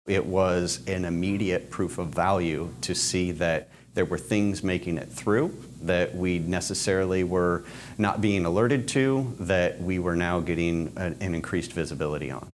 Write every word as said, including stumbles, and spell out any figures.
It was an immediate proof of value to see that there were things making it through that we necessarily were not being alerted to, that we were now getting an, an increased visibility on.